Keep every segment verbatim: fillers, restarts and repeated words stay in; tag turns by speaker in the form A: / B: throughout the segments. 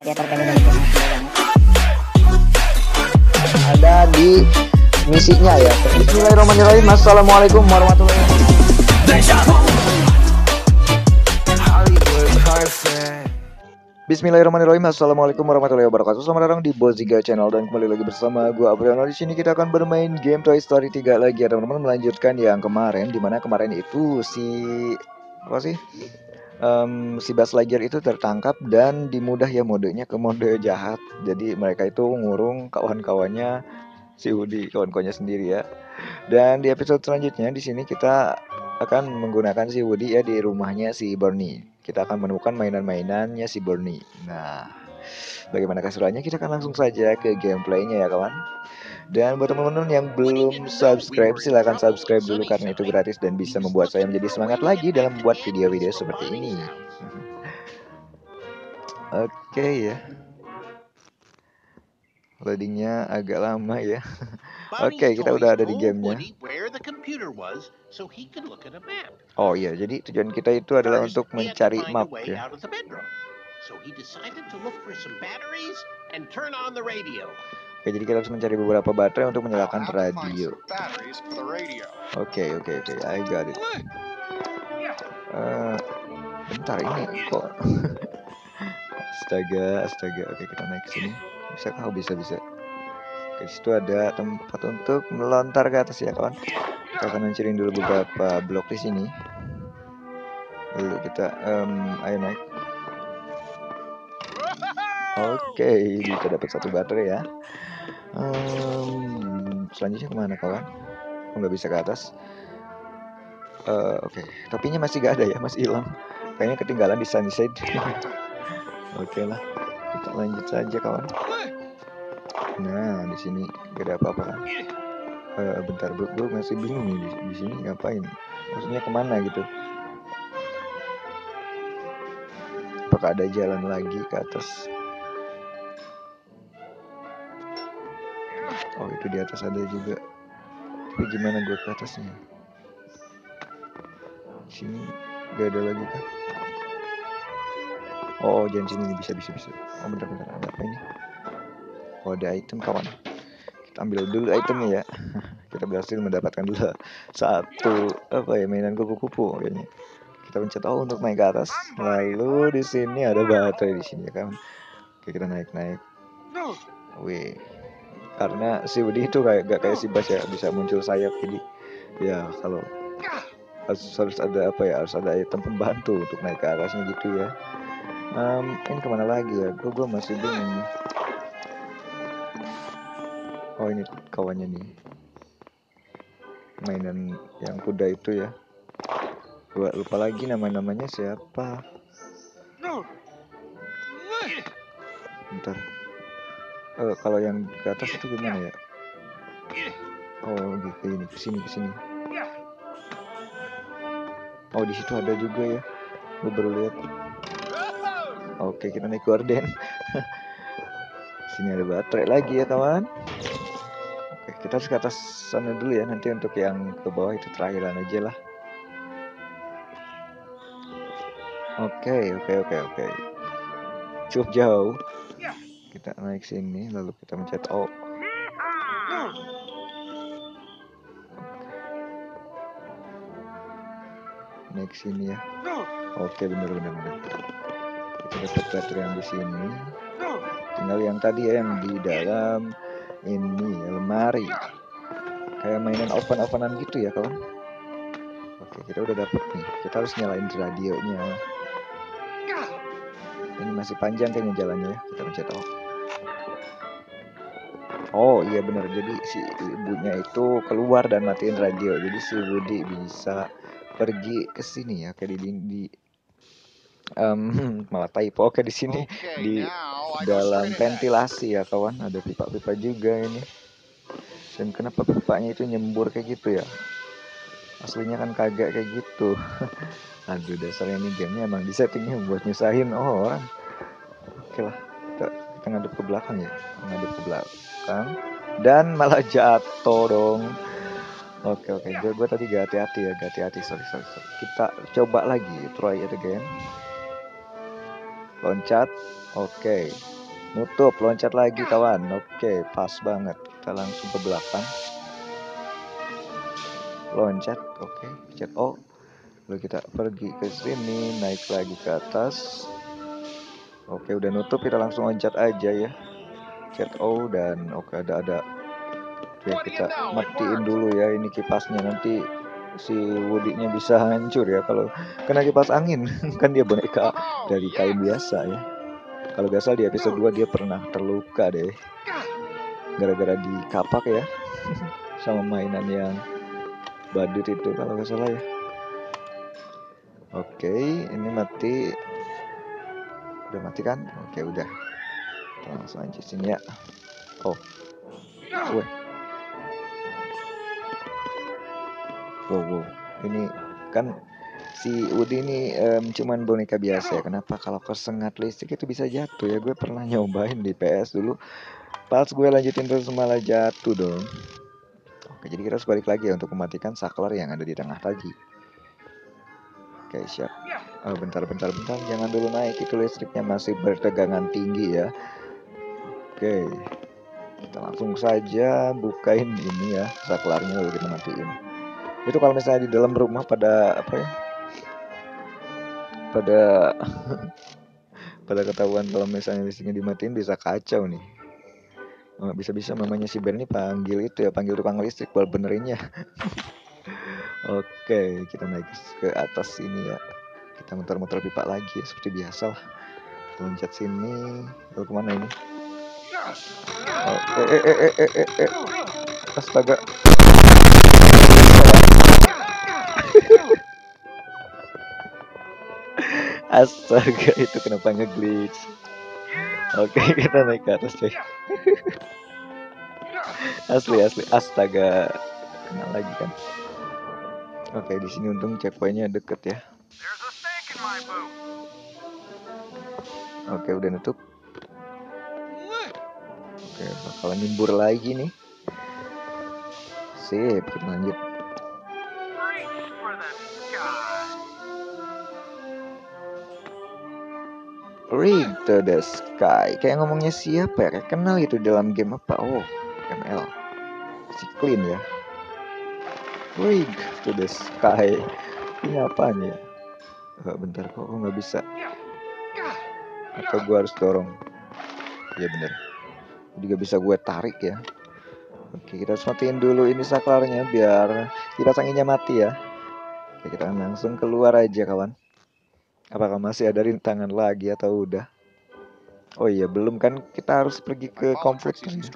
A: Creator P D dari game banget.
B: Ada di misinya ya. Bismillahirrahmanirrahim. Assalamualaikum warahmatullahi wabarakatuh. Bismillahirrahmanirrahim. Assalamualaikum warahmatullahi wabarakatuh. Selamat datang di Boziga Channel dan kembali lagi bersama gue Apriano. Di sini kita akan bermain game Toy Story tiga lagi ya teman-teman, melanjutkan yang kemarin, dimana kemarin itu si apa sih? Um, si Buzz Lightyear itu tertangkap dan dimudah ya modenya ke mode jahat. Jadi mereka itu ngurung kawan-kawannya si Woody, kawan-kawannya sendiri ya. Dan di episode selanjutnya di sini kita akan menggunakan si Woody ya di rumahnya si Bernie. Kita akan menemukan mainan-mainannya si Bernie. Nah, bagaimana keseruannya? Kita akan langsung saja ke gameplaynya ya kawan. Dan buat teman-teman yang belum subscribe, silahkan subscribe dulu karena itu gratis dan bisa membuat saya menjadi semangat lagi dalam membuat video-video seperti ini. Oke okay, ya. Loadingnya agak lama ya. Oke, okay, kita udah ada di gamenya. Oh iya, jadi tujuan kita itu adalah untuk mencari map ya. Oke, jadi kita harus mencari beberapa baterai untuk menyalakan radio. Oke, oke, oke, I got it. Uh, bentar ini kok. Astaga, astaga. Oke, kita naik ke sini. Bisa kah? Oh, bisa, bisa. Oke, situ ada tempat untuk melontar ke atas ya kawan. Kita akan hancurin dulu beberapa blok di sini. Lalu kita, um, ayo naik. Oke, kita dapat satu baterai ya. Um, selanjutnya kemana kawan? Oh, nggak bisa ke atas. Uh, Oke, okay. Topinya masih gak ada ya, masih hilang. Kayaknya ketinggalan di Sunnyside. Oke okay lah, kita lanjut saja kawan. Nah, di sini gak ada apa-apa kan? Uh, bentar, bro, bro masih bingung nih di, di sini ngapain? Maksudnya kemana gitu? Apakah ada jalan lagi ke atas? Oh, itu di atas ada juga. Tapi gimana gue ke atasnya? Sini gak ada lagi kan? Oh, jangan sini, bisa bisa bisa. Oh, bentar bentar, ada apa ini? Oh, ada item kawan. Kita ambil dulu itemnya ya. Kita berhasil mendapatkan dulu satu apa ya, mainan kupu-kupu kayaknya. Kita pencet oh untuk naik ke atas. Lalu di sini ada baterai di sini ya kan. Oke, kita naik naik. Wih. Karena si Woody itu kayak gak kayak si Buzz ya, bisa muncul sayap, jadi ya kalau harus, harus ada apa ya, harus ada item pembantu untuk naik ke atasnya gitu ya. Um, ini kemana lagi ya? Gue gue masih bingung nih. Oh, ini kawannya nih. Mainan yang kuda itu ya. Gue lupa lagi nama-namanya siapa. Bentar. Uh, kalau yang ke atas itu gimana ya? Oh, gitu ini kesini kesini. Oh, di situ ada juga ya. Gue baru lihat. Oke, kita naik gorden. Sini ada baterai lagi ya kawan. Oke, kita harus ke atas sana dulu ya. Nanti untuk yang ke bawah itu terakhiran aja lah. Oke, oke, oke, oke. Cukup jauh. Kita naik sini, lalu kita mencet O. Naik sini ya. Oke, bener bener bener. Kita dapat baterai yang di sini. Tinggal yang tadi ya, yang di dalam ini lemari. Kayak mainan oven-ovenan gitu ya kawan. Oke, kita udah dapet nih. Kita harus nyalain radionya. Ini masih panjang kayaknya jalannya ya. Kita pencet O. Oh iya bener, jadi si ibunya itu keluar dan matiin radio. Jadi si Woody bisa pergi ke sini ya, kayak di di um, malah typo. Oke, di sini okay, di dalam ventilasi ya kawan, ada pipa-pipa juga ini. Dan kenapa pipanya itu nyembur kayak gitu ya? Aslinya kan kagak kayak gitu. Aduh, dasarnya ini gamenya emang disettingnya buat nyusahin oh, orang. Oke lah, kita, kita ngadep ke belakang ya, ngadep ke belakang dan malah jatuh dong. Oke oke, gue gue tadi gak hati-hati ya, gak hati-hati, sorry sorry sorry. Kita coba lagi, try it again. Loncat. Oke. Nutup, loncat lagi kawan. Oke, pas banget. Kita langsung ke belakang. Loncat. Oke, pencet O. Lalu kita pergi ke sini, naik lagi ke atas. Oke, udah nutup, kita langsung loncat aja ya. Pencet O dan oke ada ada. Oke, kita matiin dulu ya ini kipasnya, nanti si Woody-nya bisa hancur ya kalau kena kipas angin. Kan dia boneka dari kain biasa ya. Kalau gak salah di episode dua dia pernah terluka deh, gara-gara dikapak ya. Sama mainan yang badut itu kalau gak salah ya. Oke, ini mati. Udah mati kan? Oke, udah. Kita langsung aja sini ya. Oh. Weh. Wow, wow. Ini kan si Woody ini um, cuman boneka biasa ya. Kenapa kalau kesengat listrik itu bisa jatuh ya? Gue pernah nyobain di P S dulu. Pas gue lanjutin terus malah jatuh dong. Oke, jadi kita harus balik lagi ya untuk mematikan saklar yang ada di tengah tadi. Oke, siap. Oh, bentar, bentar, bentar. Jangan dulu naik. Itu listriknya masih bertegangan tinggi ya. Oke. Kita langsung saja bukain ini ya. Saklarnya lalu kita matiin. Itu kalau misalnya di dalam rumah pada apa ya? Pada pada ketahuan kalau misalnya listriknya dimatiin bisa kacau nih. Oh, bisa-bisa mamanya si Ben ini panggil itu ya. Panggil tukang listrik buat benerinnya. Oke, kita naik ke atas sini ya. Kita muter-muter pipa lagi ya, seperti biasa lah. Loncat sini. Lalu kemana ini? Oh, eh, eh, eh, eh, eh, eh. Astaga. Astaga, itu kenapa nge-glitch? Oke, kita naik ke atas coy. Asli, asli. Astaga. Kena lagi kan. Oke, di sini untung checkpointnya deket ya. Oke, udah nutup. Oke, bakalan nimbur lagi nih. Sip, kita lanjut. Reach to the sky. Kayak ngomongnya siapa ya? Kayak kenal itu dalam game apa? Oh, M L. Si Clean ya. Reach to the sky. Ini apaan ya? Oh, bentar kok oh, nggak bisa. Atau gue harus dorong? Iya bener. Juga bisa gue tarik ya. Oke, kita harus matiin dulu ini saklarnya biar kipas anginnya mati ya. Oke, kita langsung keluar aja kawan. Apakah masih ada rintangan lagi atau udah? Oh iya, belum kan, kita harus pergi ke komputer ya.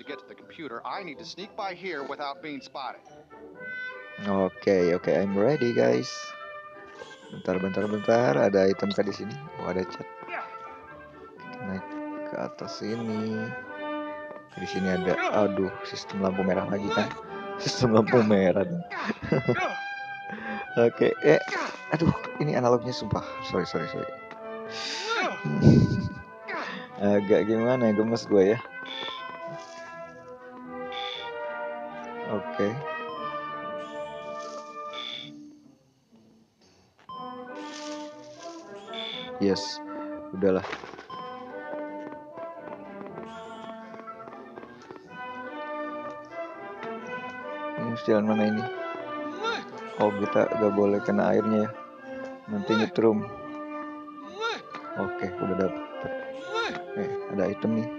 B: Oke, oke, I'm ready guys. Bentar, bentar, bentar. Ada item kah di sini? Oh, ada chat. Kita naik ke atas sini. Di sini ada, aduh, sistem lampu merah lagi kan? Sistem lampu merah. Oke, eh, aduh, ini analognya sumpah. Sorry, sorry, sorry. Agak gimana, gemes gue ya. Oke. Yes, udahlah. Ini jalan mana ini? Oh, kita gak boleh kena airnya ya. Nanti nyetrum. Oke, udah dapet. Eh, ada item nih.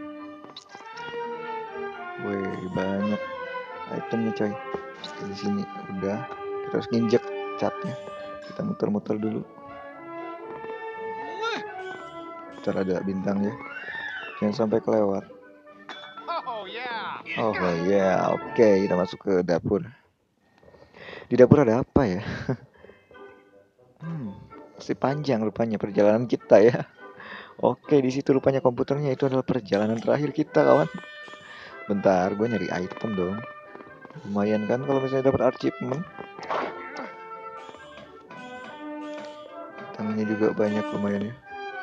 B: Wih, banyak itemnya coy. Di sini udah. Kita harus nginjek catnya. Kita muter-muter dulu. Ntar ada bintang ya. Jangan sampai kelewat. Oh ya, yeah. Oke, okay, kita masuk ke dapur. Di dapur ada apa ya? Hmm, pasti panjang rupanya perjalanan kita ya. Oke, di situ rupanya komputernya itu adalah perjalanan terakhir kita, kawan. Bentar, gue nyari item dong. Lumayan kan kalau misalnya dapat achievement. Tangannya juga banyak lumayan ya.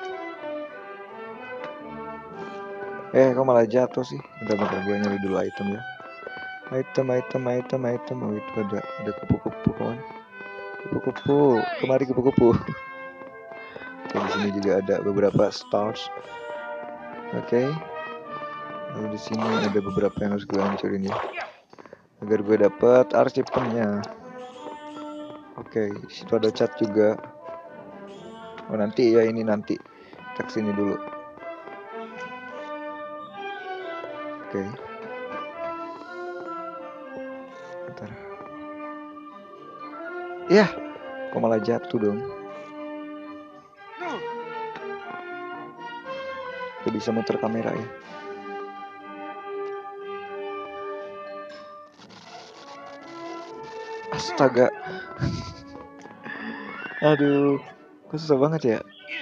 B: Eh, kok malah jatuh sih? Bentar-bentar gue nyari dulu item ya. Item, item, item, item. Oh, itu ada ada kupu-kupu kawan. Kupu-kupu, kemari kupu-kupu. Oke, di sini juga ada beberapa stars. Oke. Okay. Lalu di sini ada beberapa yang harus gue hancurin ya, agar gue dapat achievement-nya. Oke, okay, situ ada chat juga. Oh nanti ya, ini nanti. Kita kesini dulu. Oke. Okay. Bentar. Ya, kok malah jatuh dong. Kita bisa muter kamera ya. Astaga. Aduh, kok susah banget ya.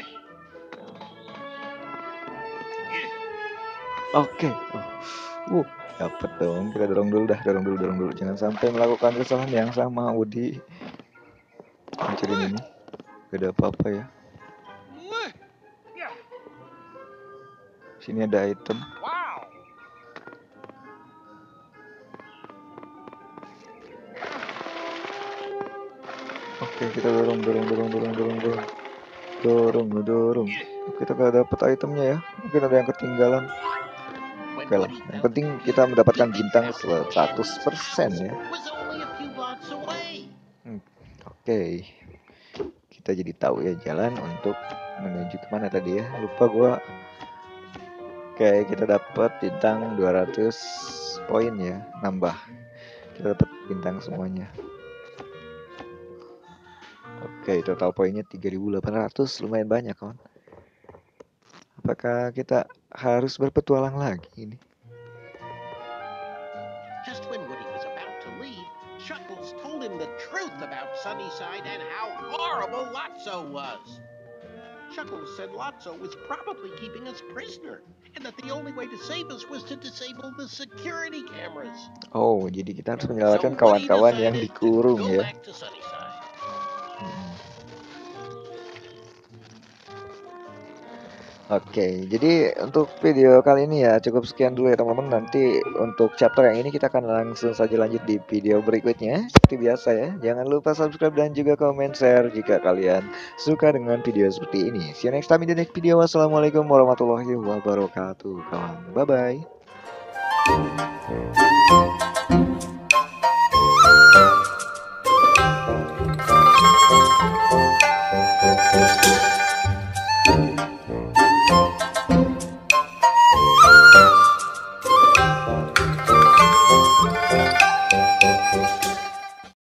B: Oke. Okay. Oh. Uh, dapet dong. Kita dorong dulu dah, dorong dulu, dorong dulu. Jangan sampai melakukan kesalahan yang sama, Woody. Hancurin ini. Gak ada apa-apa ya. Sini ada item. Oke, kita dorong, dorong, dorong, dorong, dorong, dorong, dorong, dorong. Kita gak dapet itemnya ya. Mungkin ada yang ketinggalan. Oke lah. Yang penting kita mendapatkan bintang seratus persen ya. Hmm. Oke. Kita jadi tahu ya jalan untuk menuju kemana tadi ya. Lupa gua. Oke, kita dapat bintang dua ratus poin ya, nambah. Kita dapat bintang semuanya. Oke, total poinnya tiga ribu delapan ratus, lumayan banyak kawan. Apakah kita harus berpetualang lagi ini?
A: Just when Woody was about to leave, Chuckles told him the truth about Sunnyside and how horrible Lotso was. Chuckles said Lotso was probably keeping us prisoner, and that the only way to save us was to disable the security cameras.
B: Oh, jadi kita harus menyelamatkan kawan-kawan yang dikurung ya. Hmm. Oke, jadi untuk video kali ini ya cukup sekian dulu ya teman-teman. Nanti untuk chapter yang ini kita akan langsung saja lanjut di video berikutnya. Seperti biasa ya, jangan lupa subscribe dan juga komen share jika kalian suka dengan video seperti ini. See you next time in the next video. Wassalamualaikum warahmatullahi wabarakatuh kawan. Bye bye.